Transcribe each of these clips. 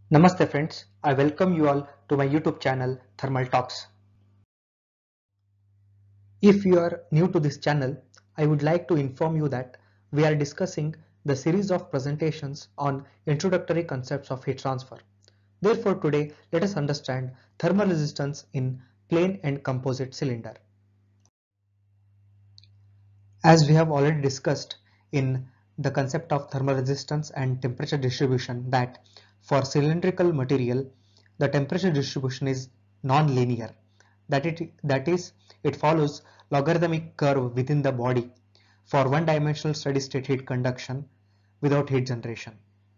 Namaste friends, I welcome you all to my YouTube channel Thermal Talks. If you are new to this channel, I would like to inform you that we are discussing the series of presentations on introductory concepts of heat transfer. Therefore today let us understand thermal resistance in plain and composite cylinder. As we have already discussed in the concept of thermal resistance and temperature distribution that for cylindrical material the temperature distribution is non-linear, that is it follows logarithmic curve within the body for one-dimensional steady-state heat conduction without heat generation.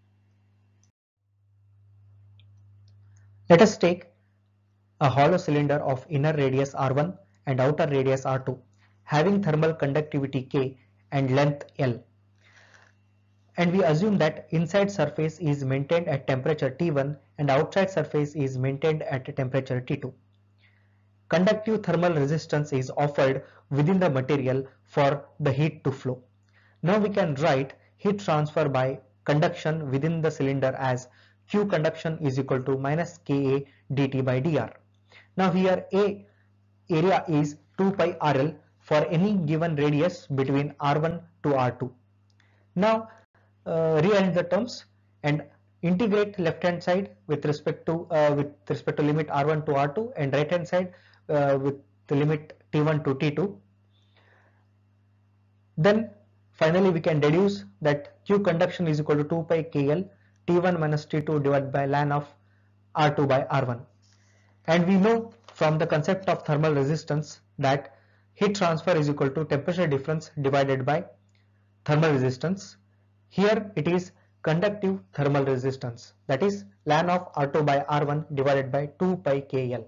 Let us take a hollow cylinder of inner radius r1 and outer radius r2 having thermal conductivity K and length L, and we assume that inside surface is maintained at temperature T1 and outside surface is maintained at temperature T2. Conductive thermal resistance is offered within the material for the heat to flow. Now we can write heat transfer by conduction within the cylinder as Q conduction is equal to minus Ka dt by dr. Now here A area is 2 pi RL for any given radius between R1 to R2. Now rearrange the terms and integrate left hand side with respect to limit r1 to r2 and right hand side with the limit t1 to t2. Then finally we can deduce that Q conduction is equal to 2 pi KL T1 minus T2 divided by ln of R2 by R1. And we know from the concept of thermal resistance that heat transfer is equal to temperature difference divided by thermal resistance. Here it is conductive thermal resistance, that is ln of R2 by R1 divided by 2 pi KL.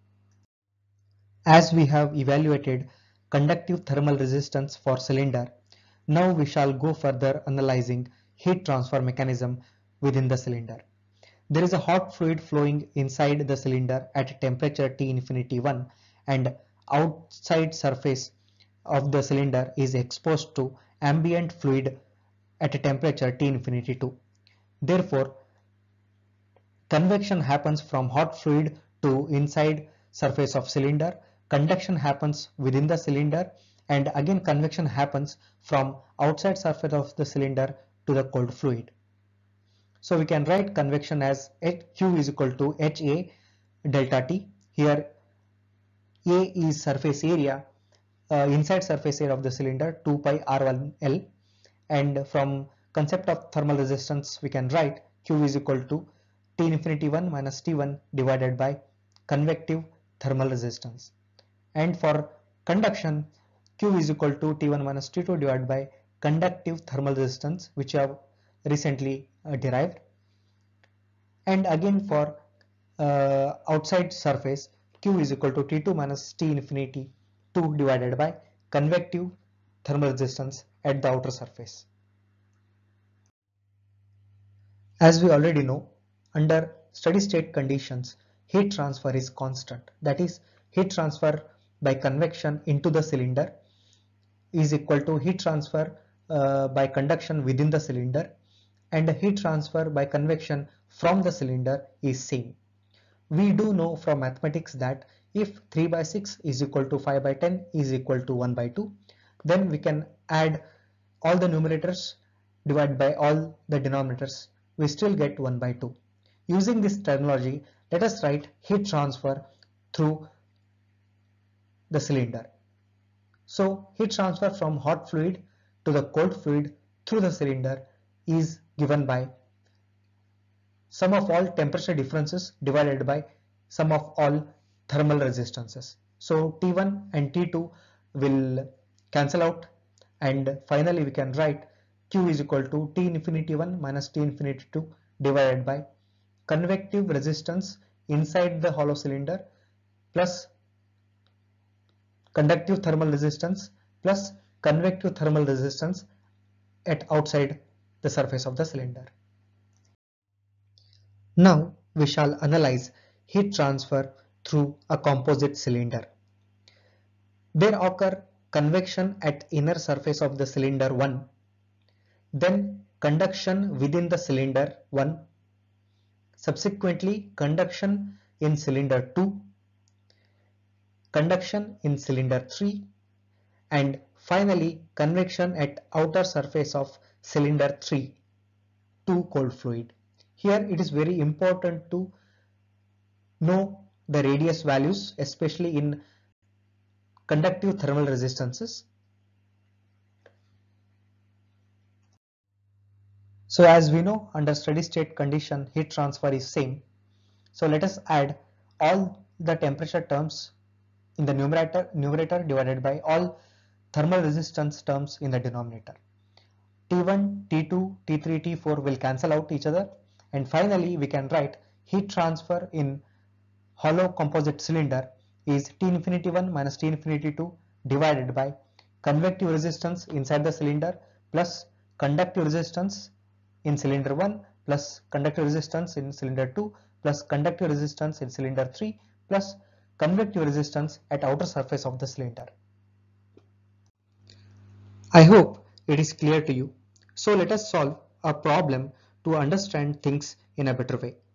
As we have evaluated conductive thermal resistance for cylinder, now we shall go further analyzing heat transfer mechanism within the cylinder. There is a hot fluid flowing inside the cylinder at temperature T infinity 1 and outside surface of the cylinder is exposed to ambient fluid at a temperature T infinity 2. Therefore, convection happens from hot fluid to inside surface of cylinder, conduction happens within the cylinder, and again convection happens from outside surface of the cylinder to the cold fluid. So we can write convection as Q is equal to HA delta T. Here A is surface area, inside surface area of the cylinder 2 pi R1L, and from concept of thermal resistance we can write Q is equal to T infinity 1 minus T1 divided by convective thermal resistance, and for conduction Q is equal to T1 minus T2 divided by conductive thermal resistance, which we have recently derived. And again for outside surface Q is equal to T2 minus T infinity 2 divided by convective thermal resistance at the outer surface. As we already know, under steady state conditions, heat transfer is constant. That is, heat transfer by convection into the cylinder is equal to heat transfer by conduction within the cylinder, and heat transfer by convection from the cylinder is same. We do know from mathematics that if 3 by 6 is equal to 5 by 10 is equal to 1 by 2, then we can add all the numerators divided by all the denominators. We still get 1 by 2. Using this terminology, let us write heat transfer through the cylinder. So heat transfer from hot fluid to the cold fluid through the cylinder is given by sum of all temperature differences divided by sum of all thermal resistances. So T1 and T2 will cancel out, and finally we can write Q is equal to T infinity 1 minus T infinity 2 divided by convective resistance inside the hollow cylinder plus conductive thermal resistance plus convective thermal resistance at outside the surface of the cylinder. Now we shall analyze heat transfer through a composite cylinder. There occur convection at inner surface of the cylinder 1, then conduction within the cylinder 1, subsequently conduction in cylinder 2, conduction in cylinder 3, and finally convection at outer surface of cylinder 3 to cold fluid. Here it is very important to know the radius values, especially in conductive thermal resistances. So as we know, under steady state condition, heat transfer is same. So let us add all the temperature terms in the numerator divided by all thermal resistance terms in the denominator. T1, T2, T3, T4 will cancel out each other, and finally we can write heat transfer in hollow composite cylinder is T infinity 1 minus T infinity 2 divided by convective resistance inside the cylinder plus conductive resistance in cylinder 1 plus conductive resistance in cylinder 2 plus conductive resistance in cylinder 3 plus convective resistance at outer surface of the cylinder. I hope it is clear to you. So let us solve a problem to understand things in a better way.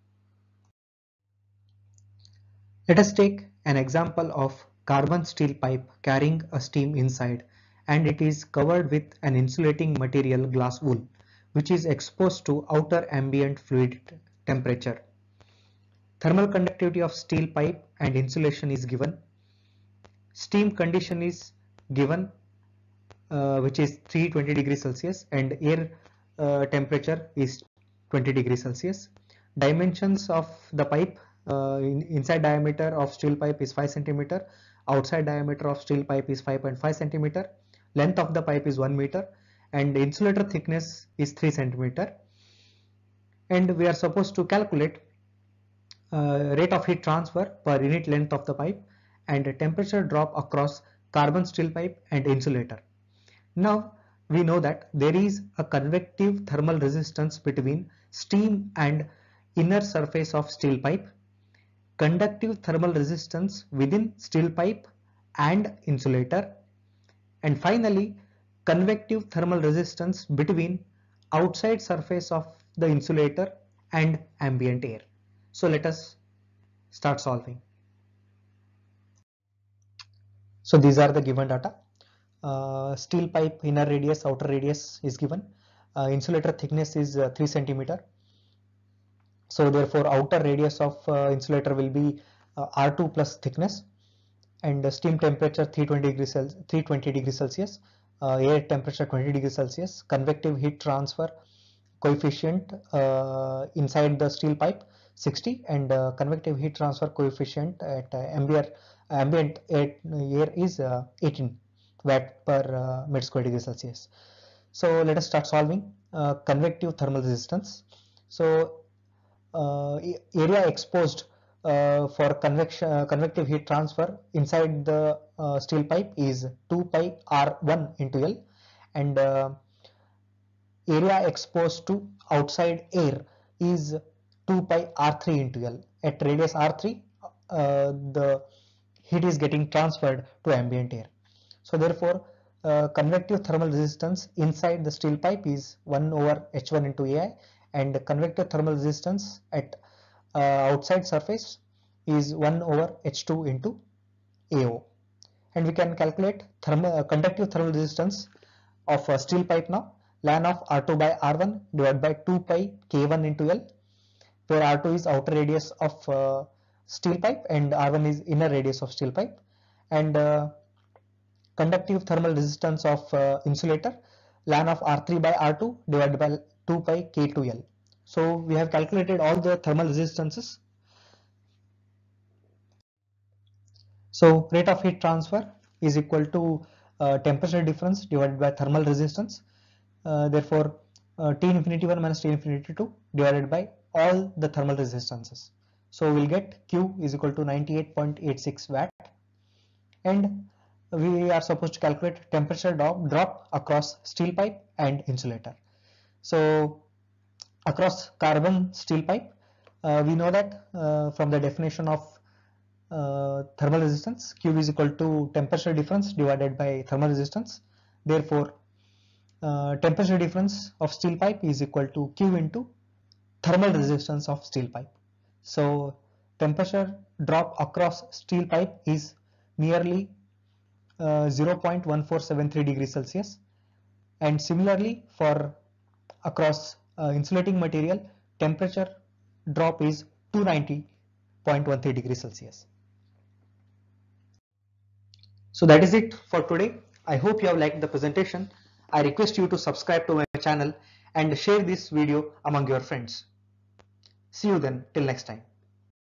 Let us take an example of carbon steel pipe carrying a steam inside, and it is covered with an insulating material glass wool which is exposed to outer ambient fluid temperature. Thermal conductivity of steel pipe and insulation is given. Steam condition is given, which is 320 degrees Celsius, and air temperature is 20 degrees Celsius. Dimensions of the pipe, inside diameter of steel pipe is 5 centimeter, outside diameter of steel pipe is 5.5 centimeter, length of the pipe is 1 meter, and insulator thickness is 3 centimeter. And we are supposed to calculate rate of heat transfer per unit length of the pipe and temperature drop across carbon steel pipe and insulator. Now we know that there is a convective thermal resistance between steam and inner surface of steel pipe, conductive thermal resistance within steel pipe and insulator, and finally convective thermal resistance between outside surface of the insulator and ambient air. So let us start solving. So these are the given data. Steel pipe inner radius, outer radius is given. Insulator thickness is 3 centimeter. So therefore outer radius of insulator will be R2 plus thickness, and steam temperature 320 degrees Celsius, air temperature 20 degrees Celsius, convective heat transfer coefficient inside the steel pipe 60, and convective heat transfer coefficient at ambient air is 18 watt per meter square degree Celsius. So let us start solving convective thermal resistance. So area exposed for convective heat transfer inside the steel pipe is 2 pi R1 into L, and area exposed to outside air is 2 pi R3 into L. At radius R3, the heat is getting transferred to ambient air. So therefore, convective thermal resistance inside the steel pipe is 1 over H1 into AI, and convective thermal resistance at outside surface is 1 over H2 into AO. And we can calculate conductive thermal resistance of a steel pipe now. Ln of R2 by R1 divided by 2 pi K1 into L, where R2 is outer radius of steel pipe and R1 is inner radius of steel pipe, and conductive thermal resistance of insulator, ln of R3 by R2 divided by 2 pi K2L. So we have calculated all the thermal resistances. So rate of heat transfer is equal to temperature difference divided by thermal resistance. Therefore, T infinity 1 minus T infinity 2 divided by all the thermal resistances. So we'll get Q is equal to 98.86 watt, and we are supposed to calculate temperature drop across steel pipe and insulator. So across carbon steel pipe, we know that from the definition of thermal resistance, Q is equal to temperature difference divided by thermal resistance. Therefore, temperature difference of steel pipe is equal to Q into thermal resistance of steel pipe. So temperature drop across steel pipe is nearly 0.1473 degrees Celsius, and similarly for across insulating material, temperature drop is 290.13 degrees Celsius. So that is it for today. I hope you have liked the presentation. I request you to subscribe to my channel and share this video among your friends. See you then, till next time.